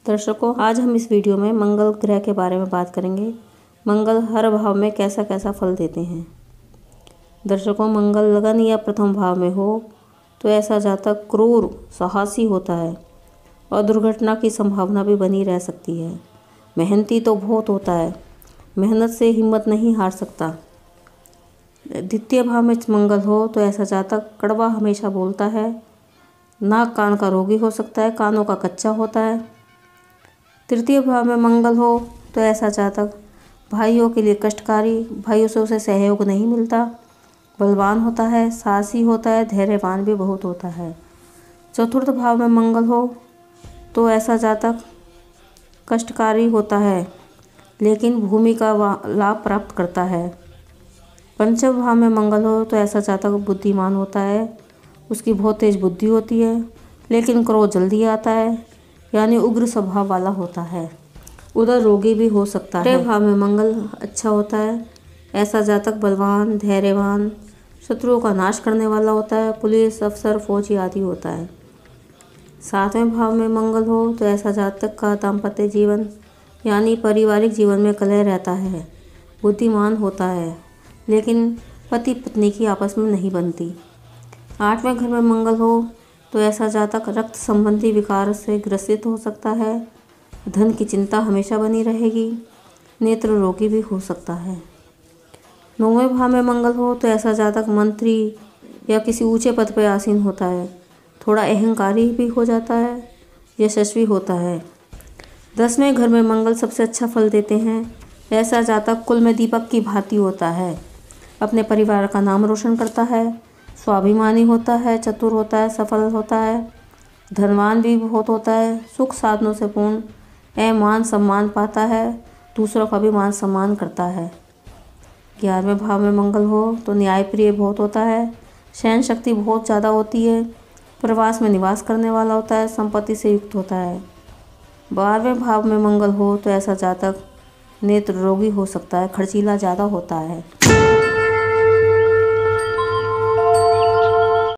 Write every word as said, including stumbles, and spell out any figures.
दर्शकों, आज हम इस वीडियो में मंगल ग्रह के बारे में बात करेंगे। मंगल हर भाव में कैसा कैसा फल देते हैं। दर्शकों, मंगल लगन या प्रथम भाव में हो तो ऐसा जातक क्रूर साहसी होता है और दुर्घटना की संभावना भी बनी रह सकती है। मेहनती तो बहुत होता है, मेहनत से हिम्मत नहीं हार सकता। द्वितीय भाव में मंगल हो तो ऐसा जातक कड़वा हमेशा बोलता है, नाक कान का रोगी हो सकता है, कानों का कच्चा होता है। तृतीय भाव में मंगल हो तो ऐसा जातक भाइयों के लिए कष्टकारी, भाइयों से उसे सहयोग नहीं मिलता, बलवान होता है, साहसी होता है, धैर्यवान भी बहुत होता है। चतुर्थ भाव में मंगल हो तो ऐसा जातक कष्टकारी होता है लेकिन भूमि का लाभ प्राप्त करता है। पंचम भाव में मंगल हो तो ऐसा जातक बुद्धिमान होता है, उसकी बहुत तेज बुद्धि होती है लेकिन क्रोध जल्दी आता है, यानी उग्र स्वभाव वाला होता है। उधर रोगी भी हो सकता है। छठे भाव में मंगल अच्छा होता है, ऐसा जातक बलवान, धैर्यवान, शत्रुओं का नाश करने वाला होता है, पुलिस अफसर, फौजी आदि होता है। सातवें भाव में मंगल हो तो ऐसा जातक का दाम्पत्य जीवन यानी पारिवारिक जीवन में कलह रहता है, बुद्धिमान होता है लेकिन पति पत्नी की आपस में नहीं बनती। आठवें घर में मंगल हो तो ऐसा जातक रक्त संबंधी विकार से ग्रसित हो सकता है, धन की चिंता हमेशा बनी रहेगी, नेत्र रोगी भी हो सकता है। नौवें भाव में मंगल हो तो ऐसा जातक मंत्री या किसी ऊंचे पद पर आसीन होता है, थोड़ा अहंकारी भी हो जाता है, यशस्वी होता है। दसवें घर में मंगल सबसे अच्छा फल देते हैं, ऐसा जातक कुल में दीपक की भांति होता है, अपने परिवार का नाम रोशन करता है, स्वाभिमानी होता है, चतुर होता है, सफल होता है, धनवान भी बहुत होता है, सुख साधनों से पूर्ण ए मान सम्मान पाता है, दूसरों का भी मान सम्मान करता है। ग्यारहवें भाव में मंगल हो तो न्यायप्रिय बहुत होता है, सहन शक्ति बहुत ज़्यादा होती है, प्रवास में निवास करने वाला होता है, संपत्ति से युक्त होता है। बारहवें भाव में मंगल हो तो ऐसा जातक नेत्र रोगी हो सकता है, खर्चीला ज़्यादा होता है।